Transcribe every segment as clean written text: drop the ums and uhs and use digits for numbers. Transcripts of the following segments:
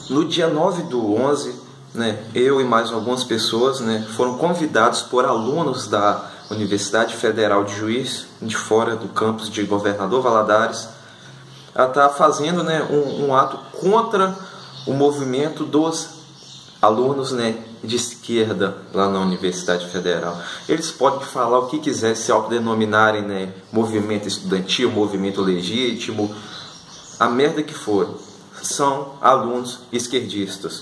no dia 9/11, né, eu e mais algumas pessoas, né, foram convidados por alunos da Universidade Federal de Juiz, de fora do campus de Governador Valadares, a estar fazendo, né, um ato contra o movimento dos alunos, né, de esquerda lá na Universidade Federal. Eles podem falar o que quiser, se autodenominarem, né, movimento estudantil, movimento legítimo, a merda que for. São alunos esquerdistas.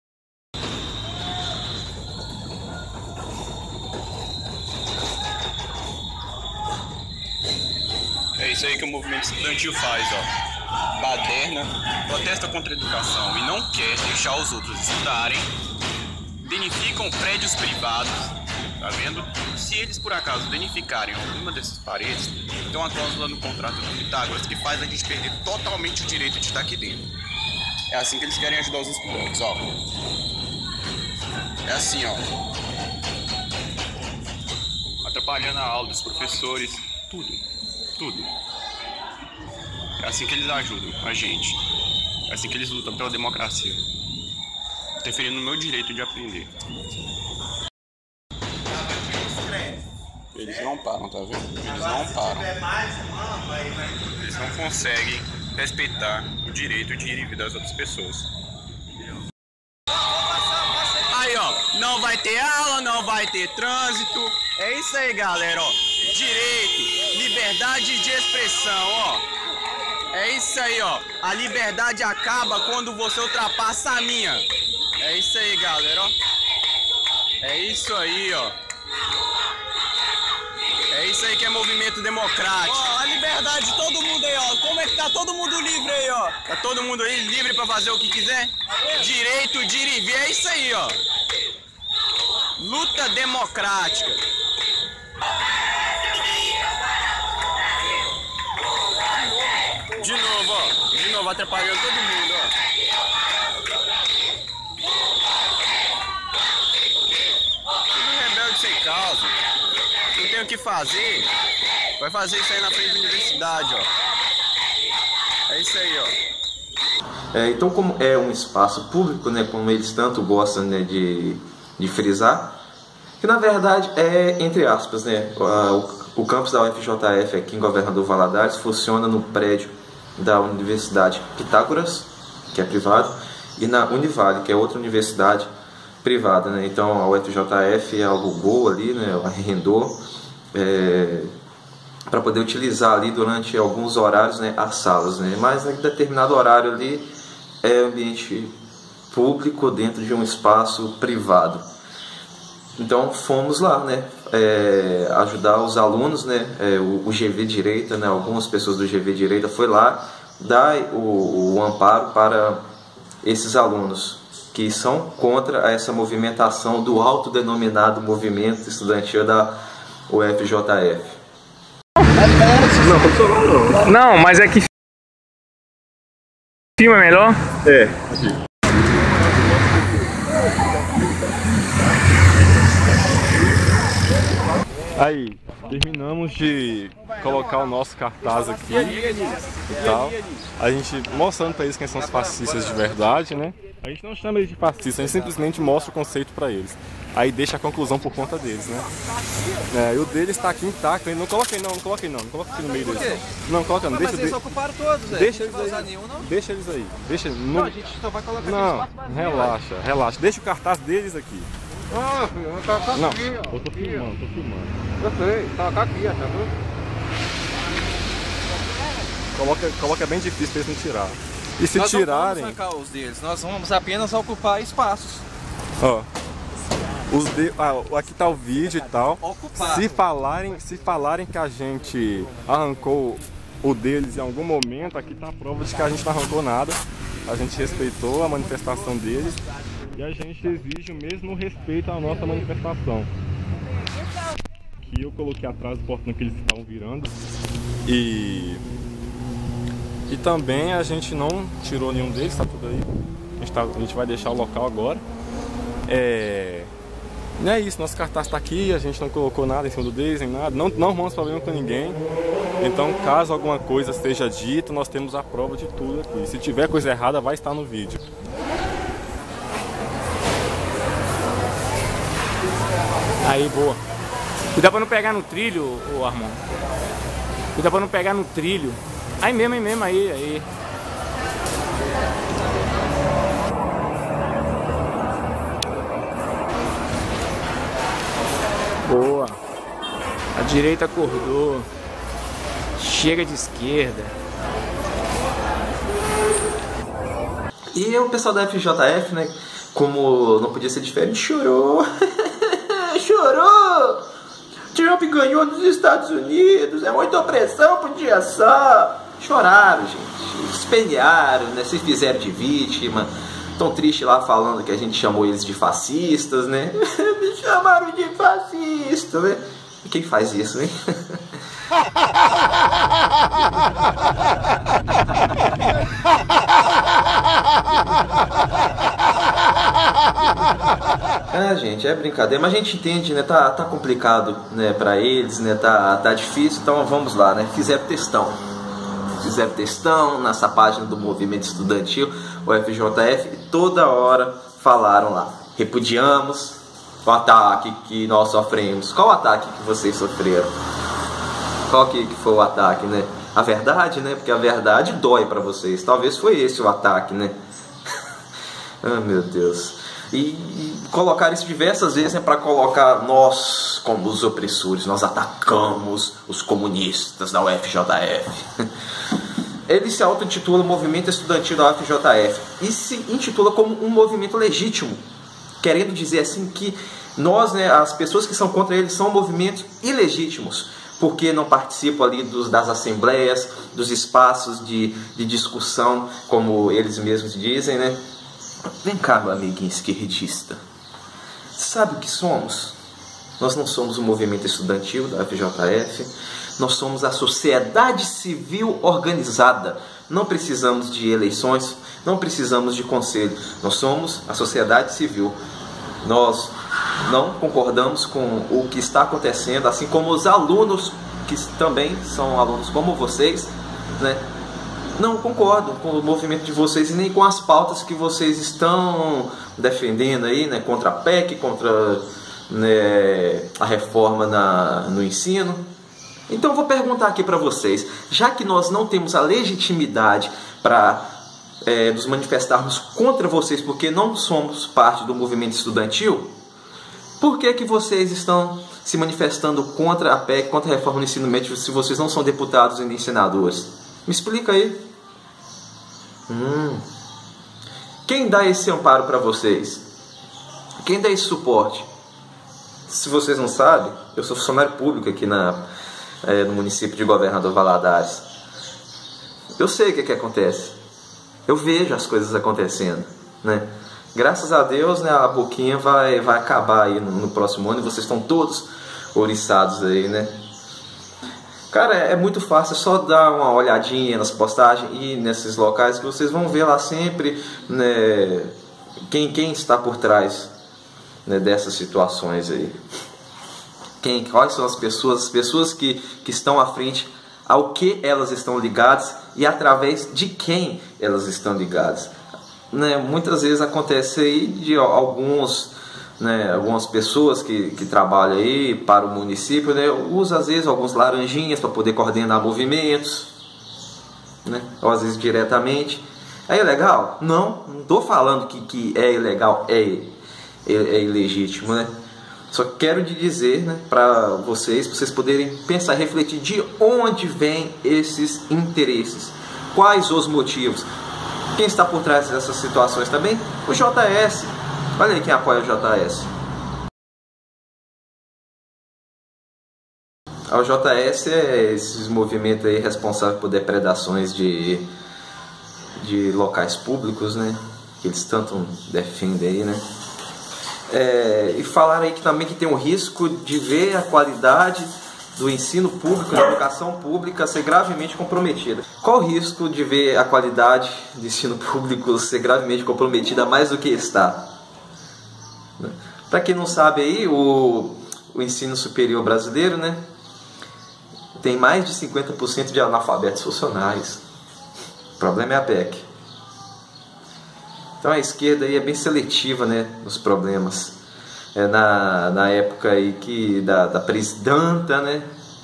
É isso aí que o movimento estudantil faz, ó. Baderna, protesta contra a educação e não quer deixar os outros estudarem, danificam prédios privados, tá vendo? Se eles por acaso danificarem alguma dessas paredes, tem uma cláusula no contrato do Pitágoras que faz a gente perder totalmente o direito de estar aqui dentro. É assim que eles querem ajudar os estudantes, ó. É assim, ó. Atrapalhando a aula dos professores, tudo. É assim que eles ajudam a gente. É assim que eles lutam pela democracia. Interferindo no meu direito de aprender. Eles não param, tá vendo? Eles não param. Eles não conseguem respeitar o direito de ir e vir das outras pessoas. Aí, ó, não vai ter aula, não vai ter trânsito. É isso aí, galera, ó. Direito, liberdade de expressão, ó. É isso aí, ó. A liberdade acaba quando você ultrapassa a minha. É isso aí, galera, ó. É isso aí, ó. É isso aí que é movimento democrático. Ó, a liberdade de todo mundo aí, ó. Como é que tá todo mundo livre aí, ó? Tá todo mundo aí livre pra fazer o que quiser? Direito de ir e vir, é isso aí, ó. Luta democrática. De novo, ó. De novo, atrapalhando todo mundo, ó. Tudo rebelde sem causa. Não tem o que fazer. Vai fazer isso aí na frente da universidade, ó. É isso aí, ó. Então, como é um espaço público, né, como eles tanto gostam, né, de frisar, que na verdade é, entre aspas, né, o campus da UFJF aqui em Governador Valadares funciona no prédio da Universidade Pitágoras, que é privado, e na Univale, que é outra universidade privada, né? Então a UFJF alugou ali, né, arrendou para poder utilizar ali durante alguns horários, né, as salas, né? Mas em determinado horário ali é ambiente público dentro de um espaço privado. Então fomos lá, né, ajudar os alunos, né, o GV Direita, né, algumas pessoas do GV Direita foi lá dar o amparo para esses alunos que são contra essa movimentação do autodenominado movimento estudantil da UFJF. Não, mas é que filme é melhor? É, aqui. Aí, terminamos de colocar o nosso cartaz aqui e tal. A gente mostrando pra eles quem são os fascistas de verdade, né? A gente não chama eles de fascistas, a gente simplesmente mostra o conceito pra eles. Aí deixa a conclusão por conta deles, né? E o deles tá aqui intacto, não coloquem não, não coloquem não, não coloca aqui no meio deles. Não, coloca não, deixa Mas eles ocuparam todos, deixa eles aí. Deixa eles aí. Deixa não, a gente só vai colocar não, relaxa. Deixa o cartaz deles aqui. Ah, filho, não tá aqui, não, ó. eu tô filmando. Eu sei, tá aqui, ó, tá vendo? Coloca bem difícil pra eles não tirar. E se nós tirarem... não vamos sacar os deles, nós vamos apenas ocupar espaços. Ó, aqui tá o vídeo e tal. Ocupar. Se falarem que a gente arrancou o deles em algum momento, aqui tá a prova de que a gente não arrancou nada. A gente respeitou a manifestação deles e a gente exige o mesmo respeito à nossa manifestação. Que eu coloquei atrás do portão que eles estavam virando. E também a gente não tirou nenhum deles, tá tudo aí. A gente vai deixar o local agora. E é isso, nosso cartaz está aqui, a gente não colocou nada em cima do deles, nem nada, não arrumamos problema com ninguém. Então, caso alguma coisa seja dita, nós temos a prova de tudo aqui. Se tiver coisa errada, vai estar no vídeo. Aí, boa. Cuidado pra não pegar no trilho, ô Armando. Cuidado pra não pegar no trilho. Aí mesmo, aí. Boa. A direita acordou. Chega de esquerda. E o pessoal da FJF, né, como não podia ser diferente, chorou. Chorou! Trump ganhou nos Estados Unidos, é muita opressão por dia só. Choraram, gente. Espelharam, né, se fizeram de vítima. Tão triste lá falando que a gente chamou eles de fascistas, né? Me chamaram de fascista, né? E quem faz isso, hein? Gente, é brincadeira, mas a gente entende, né? Tá complicado, né, pra eles, né? Tá difícil, então vamos lá, né? Fizeram textão nessa página do movimento estudantil, o FJF, e toda hora falaram lá: repudiamos o ataque que nós sofremos. Qual ataque que vocês sofreram? Qual que foi o ataque, né? A verdade, né? Porque a verdade dói pra vocês. Talvez foi esse o ataque, né? Ah, meu Deus. E colocar isso diversas vezes, né, para colocar nós como os opressores. Nós atacamos os comunistas da UFJF. Ele se auto-intitula Movimento Estudantil da UFJF e se intitula como um movimento legítimo, querendo dizer assim que nós, né, as pessoas que são contra ele, são movimentos ilegítimos, porque não participam ali das assembleias, dos espaços de discussão, como eles mesmos dizem, né? Vem cá, meu amiguinho esquerdista. Sabe o que somos? Nós não somos o movimento estudantil da FJF, nós somos a sociedade civil organizada. Não precisamos de eleições, não precisamos de conselho. Nós somos a sociedade civil. Nós não concordamos com o que está acontecendo, assim como os alunos, que também são alunos como vocês, né? Não concordam com o movimento de vocês e nem com as pautas que vocês estão defendendo aí, né? Contra a PEC, contra, né, a reforma no ensino. Então eu vou perguntar aqui para vocês, já que nós não temos a legitimidade para nos manifestarmos contra vocês, porque não somos parte do movimento estudantil, por que vocês estão se manifestando contra a PEC, contra a reforma do ensino médio, se vocês não são deputados e nem senadores? Me explica aí. Quem dá esse amparo para vocês? Quem dá esse suporte? Se vocês não sabem, eu sou funcionário público aqui no município de Governador Valadares. Eu sei o que acontece. Eu vejo as coisas acontecendo, né? Graças a Deus, né, a boquinha vai acabar aí no próximo ano e vocês estão todos ouriçados aí, né? Cara, é muito fácil, é só dar uma olhadinha nas postagens e nesses locais que vocês vão ver lá sempre, né, quem está por trás, né, dessas situações aí. Quais são as pessoas que estão à frente, ao que elas estão ligadas e através de quem elas estão ligadas. Né, muitas vezes acontece aí de algumas pessoas que trabalham aí para o município, né, usam às vezes alguns laranjinhas para poder coordenar movimentos, né, ou às vezes diretamente. É ilegal? Não estou falando que é ilegal, é ilegítimo, né? Só quero dizer, né, para vocês poderem pensar, refletir de onde vêm esses interesses, quais os motivos. Quem está por trás dessas situações também? O JS. Olha aí quem apoia o JS. O JS é esses movimentos aí responsáveis por depredações de locais públicos, né? Que eles tanto defendem aí, né? E falaram aí que também que tem o risco de ver a qualidade do ensino público, da educação pública ser gravemente comprometida. Qual o risco de ver a qualidade do ensino público ser gravemente comprometida mais do que está? Para quem não sabe aí, o ensino superior brasileiro, né, tem mais de 50% de analfabetos funcionais. O problema é a PEC. Então a esquerda aí é bem seletiva, né, nos problemas. na época aí da presidenta, né?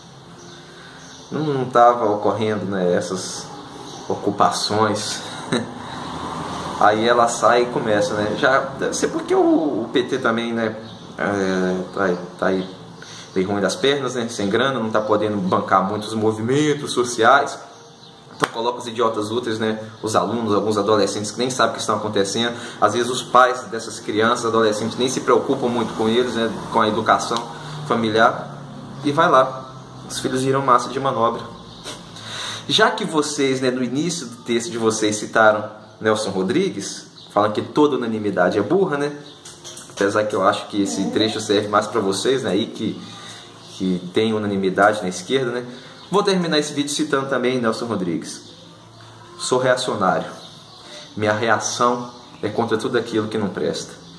Não estava ocorrendo, né, essas ocupações. Aí ela sai e começa, né? Já deve ser porque o PT também, né, tá aí meio ruim das pernas, né? Sem grana, não está podendo bancar muitos movimentos sociais. Então coloca os idiotas úteis, né? Os alunos, alguns adolescentes que nem sabem o que estão acontecendo. Às vezes os pais dessas crianças, adolescentes, nem se preocupam muito com eles, né? Com a educação familiar. E vai lá, os filhos viram massa de manobra. Já que vocês, né, no início do texto de vocês citaram Nelson Rodrigues, falam que toda unanimidade é burra, né? Apesar que eu acho que esse trecho serve mais para vocês, né? Aí que tem unanimidade na esquerda, né? Vou terminar esse vídeo citando também Nelson Rodrigues. Sou reacionário. Minha reação é contra tudo aquilo que não presta.